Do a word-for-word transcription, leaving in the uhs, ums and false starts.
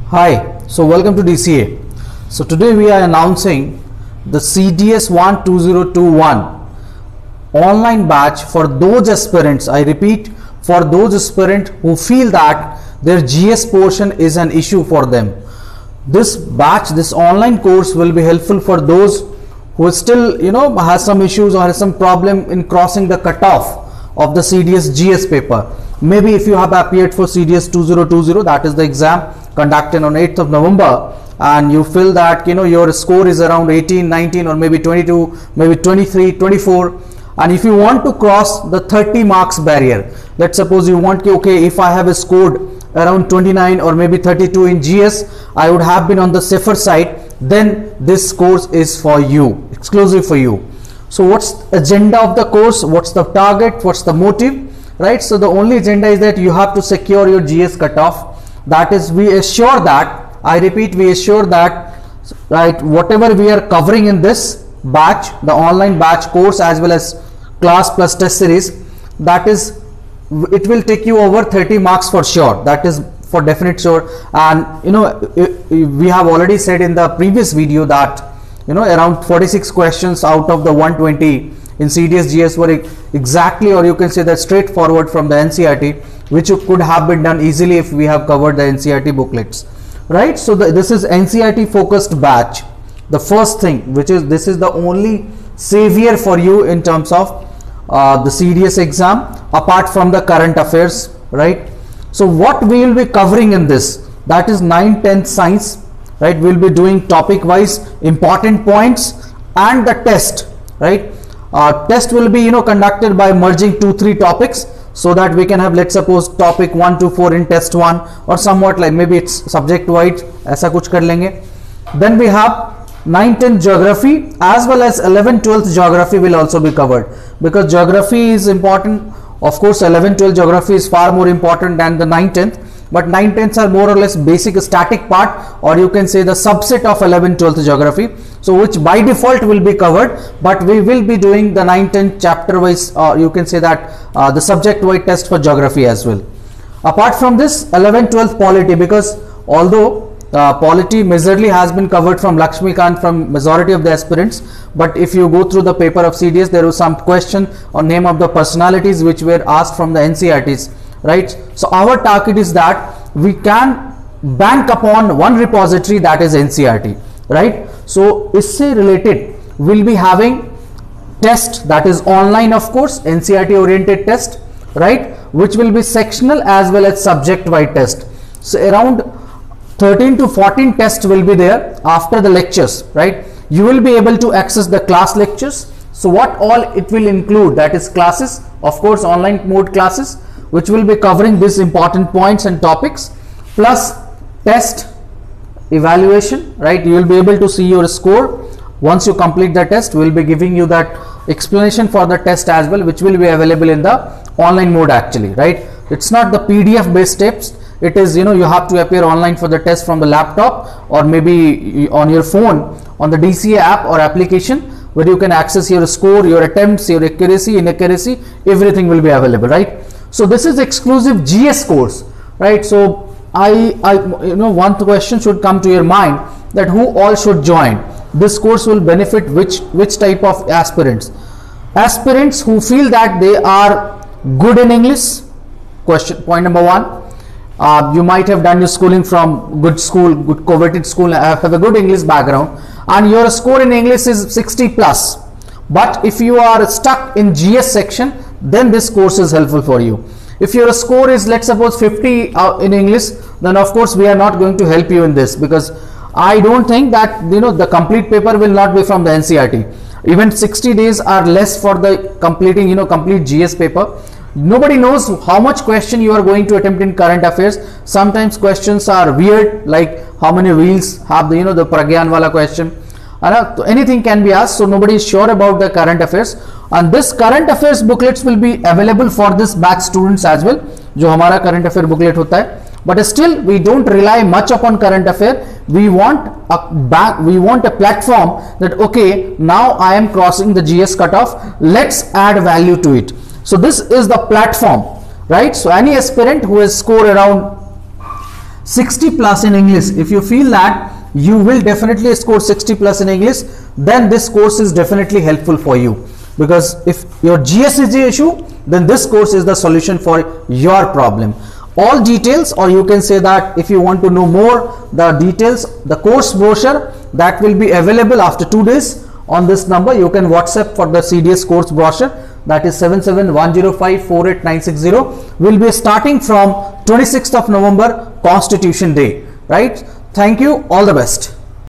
Hi, so welcome to D C A. So today we are announcing the C D S one two zero two one online batch for those aspirants, I repeat, for those aspirants who feel that their G S portion is an issue for them. This batch, this online course will be helpful for those who still, you know, has some issues or has some problem in crossing the cutoff of the C D S G S paper. Maybe if you have appeared for C D S two zero two zero, that is the exam conducted on eighth of November, and you feel that, you know, your score is around eighteen, nineteen or maybe twenty-two, maybe twenty-three, twenty-four, and if you want to cross the thirty marks barrier, let's suppose you want, okay, if I have scored around twenty-nine or maybe thirty-two in G S, I would have been on the safer side, then this course is for you, exclusive for you. So what's the agenda of the course? What's the target? What's the motive? Right? So the only agenda is that you have to secure your G S cutoff. That is, we assure that, I repeat, we assure that, right, whatever we are covering in this batch, the online batch course as well as class plus test series, that is, it will take you over thirty marks for sure. That is for definite sure. And you know, we have already said in the previous video that, you know, around forty-six questions out of the one hundred twenty in C D S G S were exactly, or you can say that straightforward from the N C E R T, which could have been done easily if we have covered the N C E R T booklets, right? So the, this is N C E R T focused batch. The first thing, which is, this is the only savior for you in terms of uh, the C D S exam, apart from the current affairs, right? So what we will be covering in this, that is nine tenth science, right? We'll be doing topic wise important points and the test, right? Uh, test will be, you know, conducted by merging two three topics, so that we can have, let's suppose, topic one to four in test one, or somewhat like maybe it's subject wise, aisa kuch kar lenge. Then we have nine tenth geography as well as eleven twelfth geography will also be covered, because geography is important. Of course, eleven twelve geography is far more important than the nine tenth, but nine tenths are more or less basic static part, or you can say the subset of eleven twelfth geography, so which by default will be covered, but we will be doing the nine tenth chapter wise, or uh, you can say that uh, the subject wise test for geography as well. Apart from this, eleven twelfth polity, because although uh, polity majorly has been covered from Lakshmikant from majority of the aspirants, but if you go through the paper of C D S, there was some question on name of the personalities which were asked from the N C E R Ts, right? So our target is that we can bank upon one repository, that is N C E R T, right? So isse related we'll be having test, that is online, of course, N C E R T oriented test, right, which will be sectional as well as subject wide test. So around thirteen to fourteen tests will be there after the lectures, right? You will be able to access the class lectures. So what all it will include, that is classes, of course, online mode classes, which will be covering these important points and topics, plus test evaluation, right? You will be able to see your score once you complete the test. We will be giving you that explanation for the test as well, which will be available in the online mode actually, right? It's not the P D F based steps. It is, you know, you have to appear online for the test from the laptop or maybe on your phone on the D C A app or application, where you can access your score, your attempts, your accuracy, inaccuracy, everything will be available, right? So this is exclusive G S course, right? So I, I, you know, one question should come to your mind, that who all should join this course. Will benefit which which type of aspirants? Aspirants who feel that they are good in English. Question point number one. Uh, you might have done your schooling from good school, good coveted school, uh, have a good English background, and your score in English is sixty plus. But if you are stuck in G S section, then this course is helpful for you. If your score is, let's suppose, fifty uh, in English, then of course we are not going to help you in this, because I don't think that, you know, the complete paper will not be from the N C E R T. Even sixty days are less for the completing, you know, complete G S paper. Nobody knows how much question you are going to attempt in current affairs. Sometimes questions are weird, like how many wheels have the, you know, the Pragyan wala question. Uh, anything can be asked, so nobody is sure about the current affairs. And this current affairs booklets will be available for this batch students as well, जो हमारा current affair booklet होता है. But still, we don't rely much upon current affair. We want a back, we want a platform that, okay, now I am crossing the G S cutoff. Let's add value to it. So this is the platform, right? So any aspirant who has scored around sixty plus in English, if you feel that you will definitely score sixty plus in English, then this course is definitely helpful for you. Because if your G S is the issue, then this course is the solution for your problem. All details, or you can say that if you want to know more, the details, the course brochure that will be available after two days on this number. You can WhatsApp for the C D S course brochure, that is seven seven one zero five four eight nine six zero. Will be starting from twenty-sixth of November, Constitution Day, right? Thank you, all the best.